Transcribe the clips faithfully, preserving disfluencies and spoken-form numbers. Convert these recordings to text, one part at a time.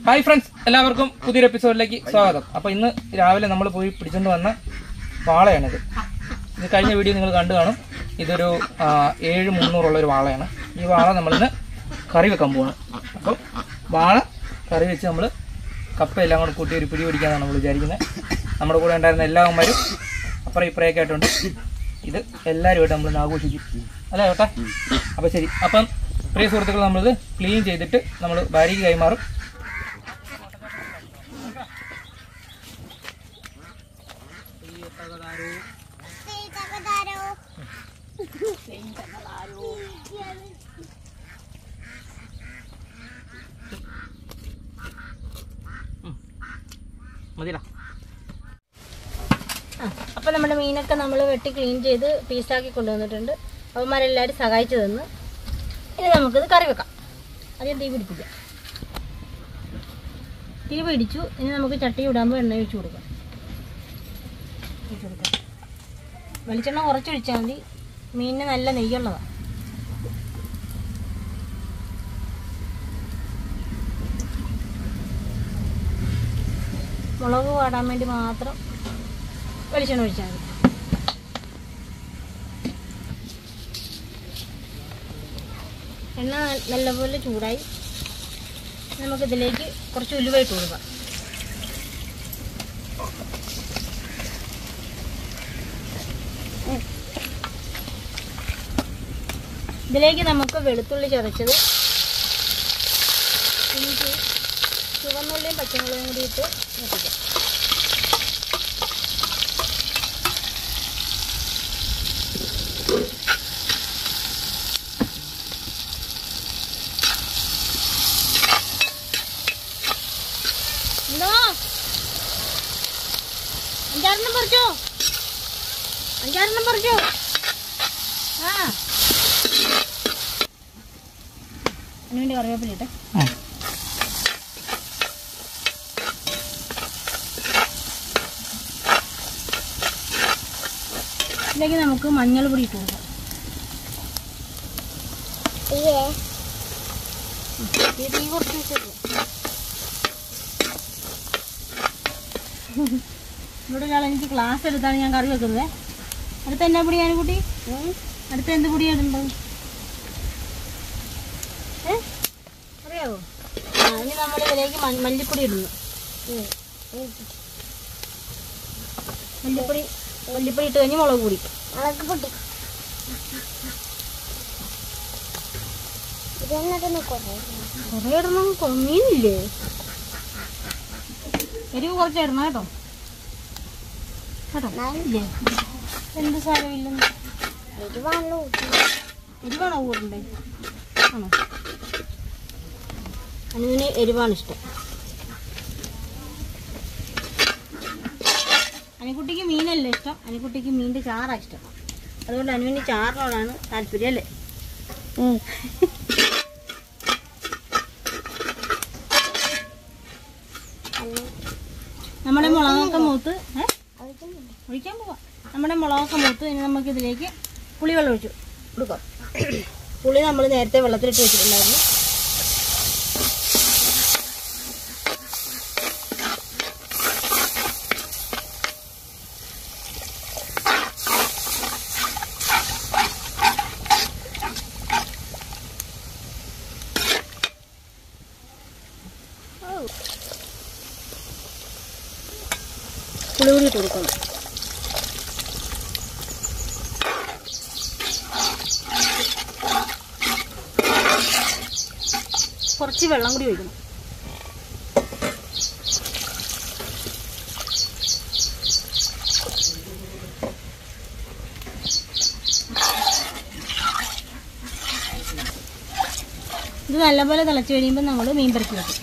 Hi friends, എല്ലാവർക്കും പുതിയൊരു എപ്പിസോഡിലേക്ക് സ്വാഗതം. അപ്പോൾ ഇന്ന് രാവിലെ നമ്മൾ പോയി പിടിച്ചുകൊണ്ട് വന്ന വാളയാണിത്. ഇത് കഴിഞ്ഞ വീഡിയോ നിങ്ങൾ കണ്ടു കാണും. ഇതൊരു ഏഴ് മുന്നൂറുള്ളൊരു വാളയാണ്. ഈ വാള നമ്മളിന്ന് കറി വെക്കാൻ പോവാണ്. അപ്പം വാള കറി വെച്ച് നമ്മൾ കപ്പയെല്ലാം കൂടെ കൂട്ടി ഒരു പിടി പിടിക്കാനാണ് നമ്മൾ വിചാരിക്കുന്നത്. നമ്മുടെ കൂടെ ഉണ്ടായിരുന്ന എല്ലാവന്മാരും അപ്പുറം ഇപ്പുറയൊക്കെ ആയിട്ടുണ്ട്. ഇത് എല്ലാവരുമായിട്ട് നമ്മളിന്ന് ആഘോഷിക്കും അല്ലേ കേട്ടാ? അപ്പം ശരി. അപ്പം പ്രിയ സുഹൃത്തുക്കൾ, നമ്മളിത് ക്ലീൻ ചെയ്തിട്ട് നമ്മൾ ഭാര്യയ്ക്ക് കൈമാറും. മതിയാ. അപ്പം നമ്മുടെ മീനൊക്കെ നമ്മൾ വെട്ടി ക്ലീൻ ചെയ്ത് പീസാക്കി കൊണ്ടുവന്നിട്ടുണ്ട്. അവന്മാരെല്ലാവരും സഹായിച്ചു തന്ന്. ഇനി നമുക്കിത് കറി വെക്കാം. ആദ്യം തീ പിടിപ്പിക്കാം. തീ പിടിച്ചു. ഇനി നമുക്ക് ചട്ടി ഇടാകുമ്പോൾ എണ്ണ ഒഴിച്ച് കൊടുക്കാം. ഒഴിച്ച് കൊടുക്കാം. വെളിച്ചെണ്ണ കുറച്ചൊഴിച്ചാൽ മതി. മീനിന് നല്ല നെയ്യുള്ളതാണ്. മുളക് വാടാൻ വേണ്ടി മാത്രം വെളിച്ചെണ്ണ ഒഴിച്ചാൽ മതി. എണ്ണ നല്ലപോലെ ചൂടായി. നമുക്കിതിലേക്ക് കുറച്ച് ഉലുവ ഇട്ട് കൊടുക്കാം. ഇതിലേക്ക് നമുക്ക് വെളുത്തുള്ളി ചതച്ചത്, ഇഞ്ചി, ചുവന്നുള്ളിയും പച്ചമുളകും കൂടി ഇട്ട് വെട്ടിക്കാം. എന്തോ അഞ്ചാറെണ്ണം പറിച്ചോ, അഞ്ചാറെണ്ണം പറിച്ചോ. ആ അതിനുവേണ്ടി കറിവേപ്പില ഇട്ടെ. ഇതിലേക്ക് നമുക്ക് മഞ്ഞൾ പൊടി ഇട്ട് കൊടുക്കാം. തീ കുറച്ച് വെച്ചേക്കും. ഇവിടെ ഒരാൾ എനിക്ക് ക്ലാസ് എടുത്താണ് ഞാൻ കറി വെക്കുന്നത്. അടുത്ത എന്നാ പൊടിയാണ് കുട്ടി? അടുത്ത എന്ത് പൊടിയാണ് ഇടുന്നത്? ഏ അറിയാവോ? ആ ഇനി നമ്മൾ ഇതിലേക്ക് മല്ലിപ്പൊടി ഇടുന്നു. മല്ലിപ്പൊടി മല്ലിപ്പൊടി ഇട്ട് കഴിഞ്ഞ് മുളക് പൊടി മുളക് പൊടി കുറേ ഇടണം. മീനില്ലേ, എരിവ് കുറച്ച് ഇടണം കേട്ടോ. കേട്ടോ ഇല്ലേ, എന്ത് സാരമില്ലെന്ന്. എരിവാണോ എരിവാണോ കൂടണ്ടേ? ആണോ? അനുവിന് എരിവാണ് ഇഷ്ടം. അനുക്കുട്ടിക്ക് മീനല്ലേ ഇഷ്ടം. അനുക്കുട്ടിക്ക് മീനിൻ്റെ ചാറാണ് ഇഷ്ടം. അതുകൊണ്ട് അനുവിന് ചാറിനോടാണ് താല്പര്യം അല്ലേ? നമ്മുടെ മുളകൊക്കെ മൂത്ത് ഒഴിക്കാൻ പോവാം. നമ്മുടെ മുളകൊക്കെ മൂത്ത് ഇനി നമുക്കിതിലേക്ക് പുളിവെള്ളം ഒഴിച്ചു കൊടുക്കാം. പുളി നമ്മൾ നേരത്തെ വെള്ളത്തിലിട്ട് വെച്ചിട്ടുണ്ടായിരുന്നു. പുളി കൂടി ഇട്ട് കൊടുക്കണം. കുറച്ച് വെള്ളം കൂടി ഒഴിക്കണം. ഇത് നല്ലപോലെ തിളച്ച് കഴിയുമ്പോൾ നമ്മൾ മീൻ പരത്തി വെക്കും.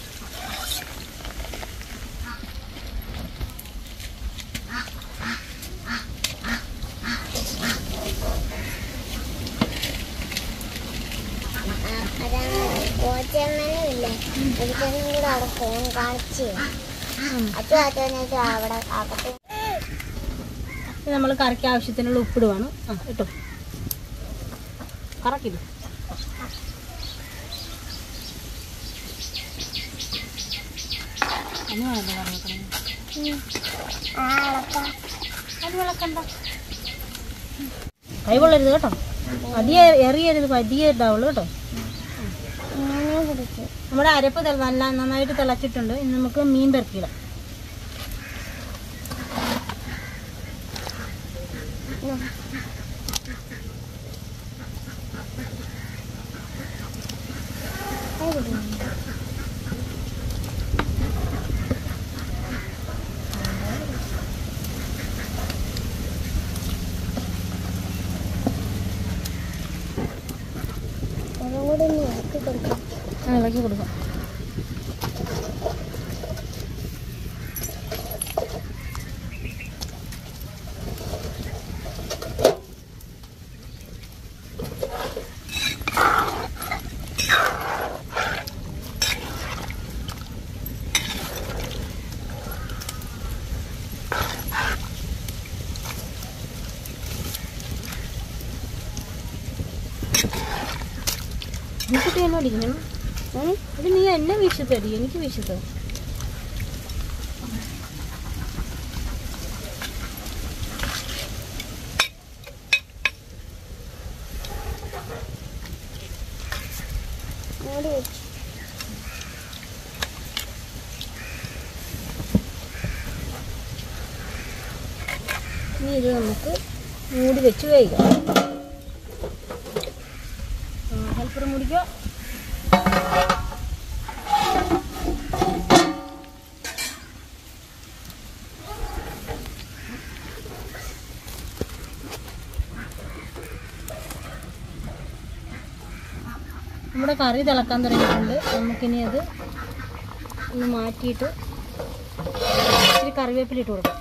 നമ്മൾ കറിക്ക് ആവശ്യത്തിനുള്ള ഉപ്പിടുവാണ്. ആ ഇട്ടോ, കറക്കില്ല. കൈ കൊള്ളരുത് കേട്ടോ, അധികം എറിയരുത്, പതിയെ ഇട്ടാവുള്ളൂ കേട്ടോ. നമ്മുടെ അരപ്പ് നല്ല നന്നായിട്ട് തിളച്ചിട്ടുണ്ട്. ഇനി നമുക്ക് മീൻ പെറുക്കിയിടാം. ഇളക്കി കൊടുക്കാം. വീശത്ത് തന്നെ അടിക്കണം. ഇത് നീ എന്നെ വീശത്തടി, എനിക്ക് വീശത്തോ? ഇനി ഇത് നമുക്ക് മൂടി വെച്ച് വേവിക്കാം. ഹെൽപ്പർ മുടിക്കോ. നമ്മുടെ കറി തിളക്കാൻ തുടങ്ങിയിട്ടുണ്ട്. നമുക്കിനി അത് ഒന്ന് മാറ്റിയിട്ട് ഇച്ചിരി കറിവേപ്പില ഇട്ട് കൊടുക്കാം.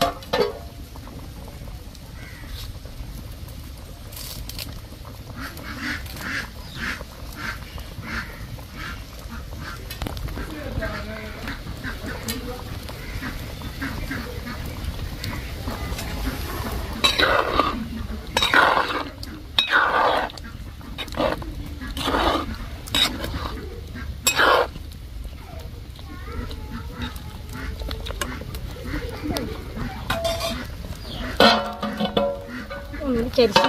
ചരിച്ച്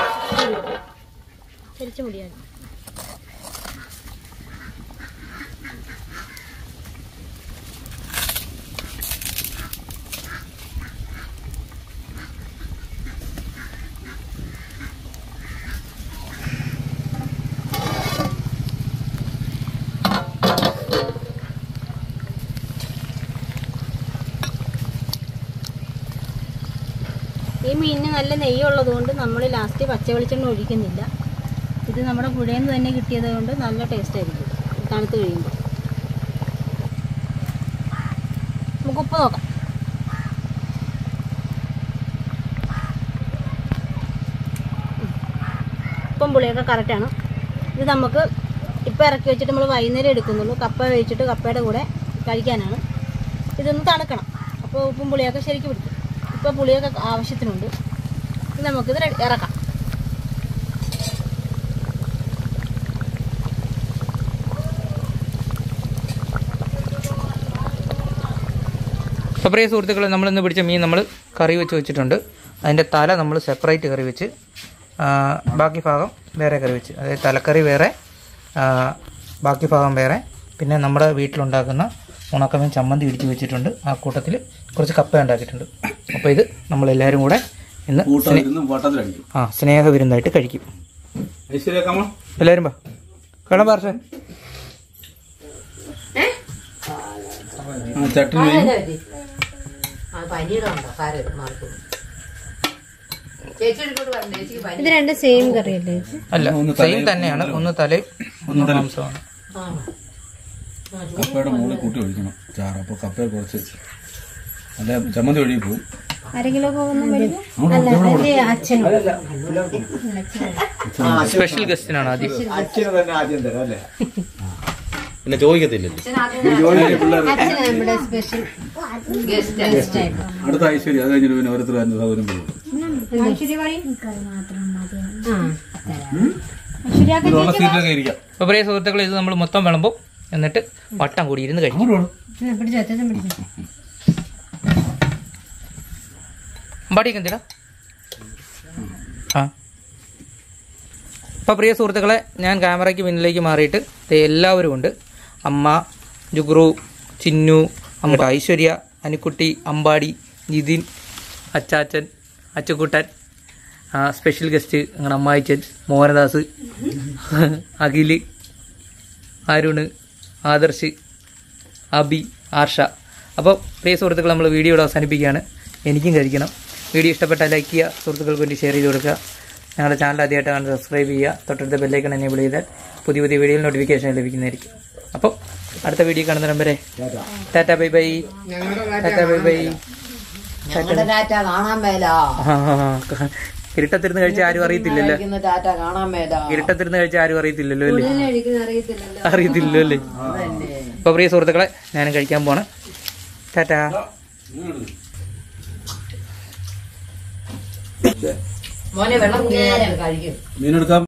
ചരിച്ച് മുടിയാണ്. ഈ മീനിന് നല്ല നെയ്യുള്ളത് കൊണ്ട് നമ്മൾ ലാസ്റ്റ് പച്ച വെളിച്ചെണ്ണ ഒഴിക്കുന്നില്ല. ഇത് നമ്മുടെ പുഴയിൽ നിന്ന് തന്നെ കിട്ടിയത് കൊണ്ട് നല്ല ടേസ്റ്റ് ആയിരിക്കും തണുത്ത് കഴിയുമ്പോൾ. നമുക്ക് ഉപ്പ് നോക്കാം. ഉപ്പും പുളിയൊക്കെ കറക്റ്റാണ്. ഇത് നമുക്ക് ഇപ്പം ഇറക്കി വെച്ചിട്ട് നമ്മൾ വൈകുന്നേരം എടുക്കുന്നുള്ളൂ. കപ്പ വേവിച്ചിട്ട് കപ്പയുടെ കൂടെ കഴിക്കാനാണ്. ഇതൊന്ന് തണുക്കണം, അപ്പോൾ ഉപ്പും പുളിയൊക്കെ ശരിക്കും പിടിക്കും. ഇപ്പോൾ പുളിയൊക്കെ ആവശ്യത്തിനുണ്ട്. നമുക്കിത് ഇറക്കാം. അപ്പോൾ പ്രിയ സുഹൃത്തുക്കളെ, നമ്മളിന്ന് പിടിച്ച മീൻ നമ്മൾ കറി വെച്ച് വെച്ചിട്ടുണ്ട്. അതിൻ്റെ തല നമ്മൾ സെപ്പറേറ്റ് കറി വെച്ച്, ബാക്കി ഭാഗം വേറെ കറി വെച്ച്, അതായത് തലക്കറി വേറെ, ബാക്കി ഭാഗം വേറെ. പിന്നെ നമ്മുടെ വീട്ടിലുണ്ടാക്കുന്ന ഉണക്കമീൻ ചമ്മന്തി ഇടിച്ച് വെച്ചിട്ടുണ്ട്. ആ കൂട്ടത്തിൽ കുറച്ച് കപ്പ ഉണ്ടാക്കിയിട്ടുണ്ട്. അപ്പോൾ ഇത് നമ്മളെല്ലാവരും കൂടെ ഇന്ന് ആ സ്നേഹ വിരുന്നായിട്ട് കഴിക്കും. എല്ലാവരും വാ വേണം പാർശ്വ ഇത് രണ്ട് സെയിം കറിയല്ലേ? അല്ല, സെയിം തന്നെയാണ്. ഒന്ന് തലയും ഒന്ന് മാംസമാണ്. കപ്പയുടെ മുകളിൽ കൂട്ടി ഒഴിക്കണം ചാറ്. അപ്പോൾ കപ്പയെ കുറച്ച് അല്ല ചമ്മന്തി ഒഴുകി പോകും. അര കിലോ പോകുന്ന സ്പെഷ്യൽ ഗസ്റ്റിനാണ് ആദ്യം. പിന്നെ ചോദിക്കത്തില്ലല്ലോ. അടുത്ത ഐശ്വര്യ അത് കഴിഞ്ഞിട്ട് പിന്നെ ഓരോരുത്തർ അതിന്റെ സൗകര്യം പോകും. അപ്പോൾ പ്രിയ സുഹൃത്തുക്കളെ, ഇത് നമ്മൾ മൊത്തം വിളമ്പും എന്നിട്ട് വട്ടം കൂടി ഇരുന്ന് കഴിക്കും. അമ്പാടിയൊക്കെ എന്തിനാ? ആ അപ്പോൾ പ്രിയ സുഹൃത്തുക്കളെ, ഞാൻ ക്യാമറയ്ക്ക് പിന്നിലേക്ക് മാറിയിട്ട് എല്ലാവരും ഉണ്ട്. അമ്മ, ജുഗ്രു, ചിന്നു, അമ്മ ഐശ്വര്യ, അനുക്കുട്ടി, അമ്പാടി, നിതിൻ, അച്ചാച്ചൻ, അച്ചുക്കുട്ടൻ, സ്പെഷ്യൽ ഗസ്റ്റ് അങ്ങനെ അമ്മായിച്ചൻ, മോഹനദാസ്, അഖില്, അരുണ്, ആദർശ്, അബി, ആർഷ. അപ്പോൾ പ്രിയ സുഹൃത്തുക്കൾ, നമ്മൾ വീഡിയോ ഇവിടെ അവസാനിപ്പിക്കുകയാണ്. എനിക്കും കഴിക്കണം. വീഡിയോ ഇഷ്ടപ്പെട്ടാൽ ലൈക്ക് ചെയ്യുക, സുഹൃത്തുക്കൾക്ക് വേണ്ടി ഷെയർ ചെയ്ത് കൊടുക്കുക. ഞങ്ങളുടെ ചാനൽ ആദ്യമായിട്ട് കാണാൻ സബ്സ്ക്രൈബ് ചെയ്യുക. തൊട്ടടുത്ത ബെല്ലൈക്കൺ എനേബിൾ ചെയ്താൽ പുതിയ പുതിയ വീഡിയോയിൽ നോട്ടിഫിക്കേഷൻ ലഭിക്കുന്നതായിരിക്കും. അപ്പോൾ അടുത്ത വീഡിയോ കാണുന്ന നമ്പരെ tata bye bye. Tata bye bye. ഇരുട്ടത്തിരുന്ന് കഴിച്ച ആരും അറിയത്തില്ലല്ലോ. ഇരുട്ടത്തിരുന്ന് കഴിച്ച ആരും അറിയത്തില്ലല്ലോ അല്ലേ? അറിയത്തില്ലല്ലോ അല്ലേ? അപ്പൊ പ്രിയ സുഹൃത്തുക്കളെ, ഞാനും കഴിക്കാൻ പോണ്. ടാറ്റ. മോനെ വെള്ളം കുടിക്കാൻ കഴിക്കും. മീനെടുക്കാം.